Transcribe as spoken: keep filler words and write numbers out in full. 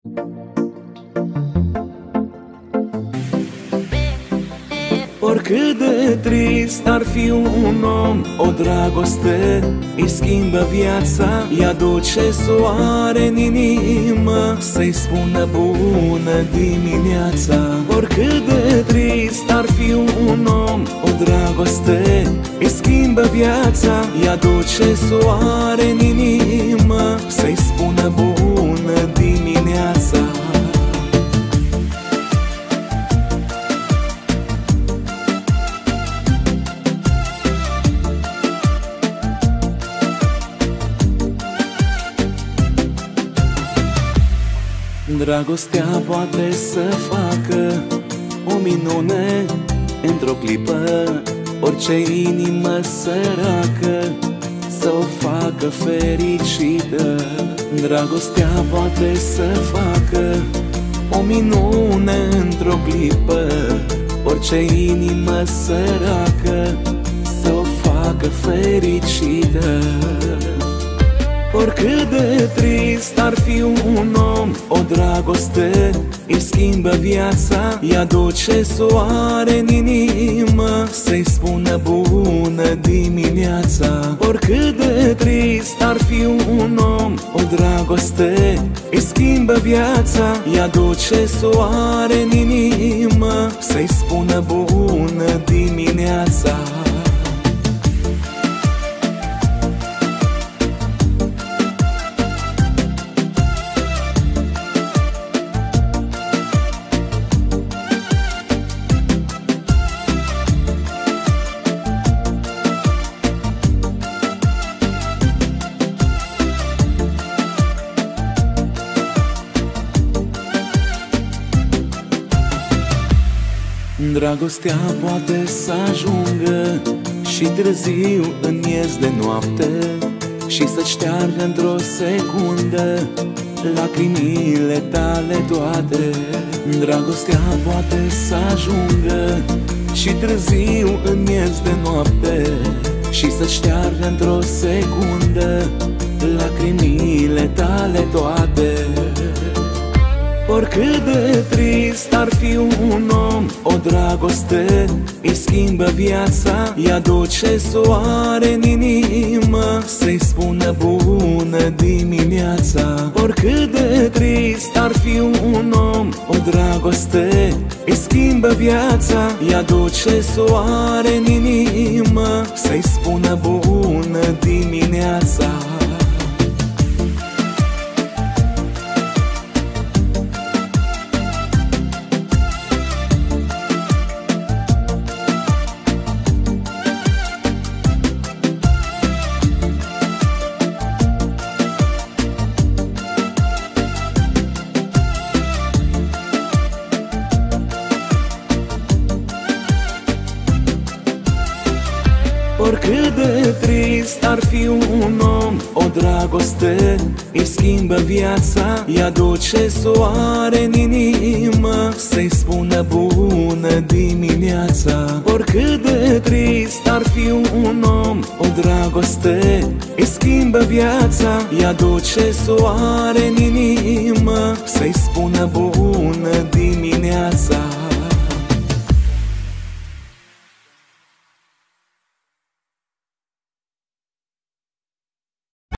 Oricât de trist ar fi un om, o dragoste îi schimbă viața, îi aduce soare în inimă, să-i spună bună dimineața. Oricât de trist ar fi un om, o dragoste îi schimbă viața, îi aduce soare în inimă, să-i spună bună dimineața. Dragostea poate să facă o minune într-o clipă, orice inimă săracă să o facă fericită. Dragostea poate să facă o minune într-o clipă, orice inimă săracă să o facă fericită. Oricât de trist ar fi un om, o dragoste îi schimbă viața, îi aduce soare în inimă, să-i spună bună dimineața. Oricât de trist ar fi un om, o dragoste îi schimbă viața, îi aduce soare în inimă, să-i spună bună dimineața. Dragostea poate să ajungă și târziu în miez de noapte și să-ți șteargă într-o secundă lacrimile tale toate. Dragostea poate să ajungă și târziu în miez de noapte și să-ți șteargă într-o secundă lacrimile tale toate. Oricât de trist ar fi un om, o dragoste îi schimbă viața, îi aduce soare în inimă, să-i spună bună dimineața. Oricât de trist ar fi un om, o dragoste îi schimbă viața, îi aduce soare în inimă, să-i spună bună dimineața. Oricât de trist ar fi un om, o dragoste îi schimbă viața, îi aduce soare în inimă, să-i spună bună dimineața. Oricât de trist ar fi un om, o dragoste îi schimbă viața, îi aduce soare în inimă, să-i spună bună dimineața.